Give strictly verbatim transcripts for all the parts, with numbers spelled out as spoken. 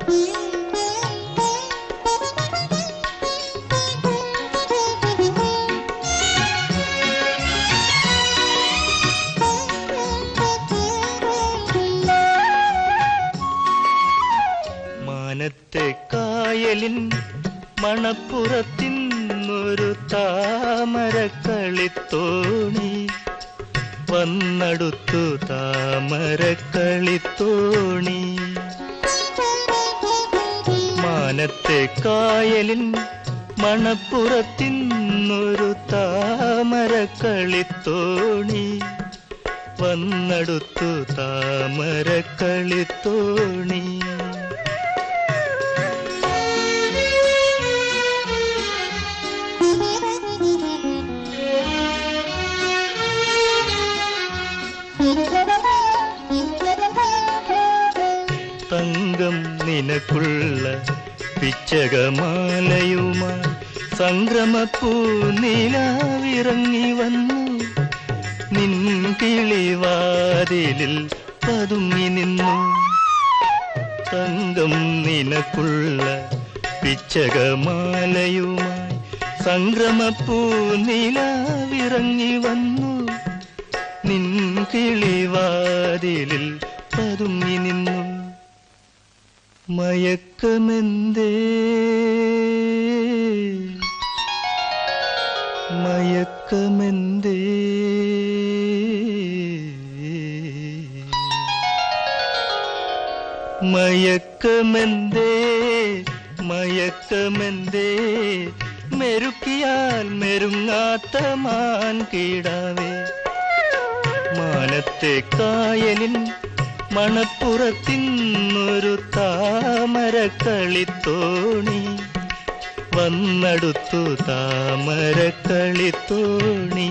മാനത്തെ കായലിൻ മണപ്പുറത്തിന്നൊരു താമരക്കളിത്തോണി വന്നടുത്തു താമരക്കളിത്തോണി. മാനത്തെ കായലിൻ മണപ്പുറത്തിന്നൊരു താമരക്കളിത്തോണി വന്നടുത്തു താമരക്കളിത്തോണി. തങ്കം നിനക്കുള്ള പിച്ചകമാലയുമായി സംക്രമപ്പൂ നിലാവിറങ്ങി വന്നു നിൻ കിളിവാതിലിൽ പതുങ്ങി നിന്നു. തങ്കം നിനക്കുള്ള പിച്ചകമാലയുമായി സംക്രമപ്പൂ നിലാവിറങ്ങി വന്നു നിൻ കിളിവാതിലിൽ പതുങ്ങി നിന്നു. മയക്കമെന്തേ മയക്കമെന്തേ മയക്കമെന്തേ മയക്കമെന്തേ മെരുക്കിയാൽ മെരുങ്ങാത്ത മാൻ കിടാവേ. മാനത്തെ കായലിൻ മണപ്പുറത്തിന്നൊരു താമരക്കളിത്തോണി വന്നടുത്തു താമരക്കളിത്തോണി.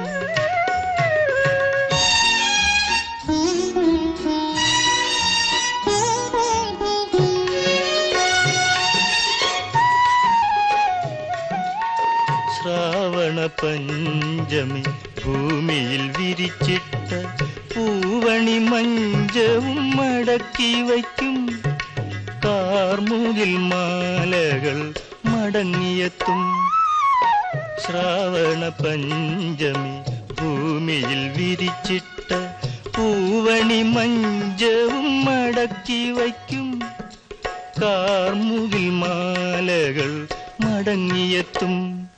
ശ്രാവണ പഞ്ചമി ഭൂമിയിൽ വിരിച്ചിട്ട പൂവണി മഞ്ചവും മടക്കി വയ്ക്കും. കാർമുകിൽ മാലകൾ മടങ്ങിയെത്തും. ശ്രാവണ പഞ്ചമി ഭൂമിയിൽ വിരിച്ചിട്ട പൂവണി മഞ്ചവും മടക്കി വയ്ക്കും. കാർമുകിൽ മാലകൾ മടങ്ങിയെത്തും.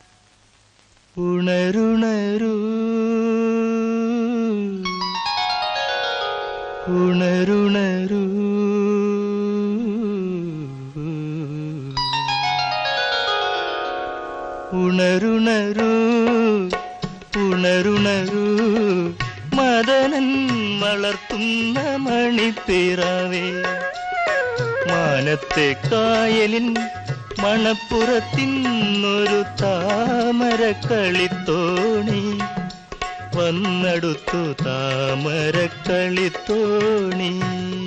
ഉണരുണരൂ ഉണരുണരൂ ഉണരുണരൂ ഉണരുണരൂ മദനൻ വളർത്തുന്ന മണിപ്പിറവേ. മാനത്തെ കായലിൻ മണപ്പുറത്തിന്നൊരു താമരക്കളിത്തോണി വന്നടുത്തു താമരക്കളിത്തോണി.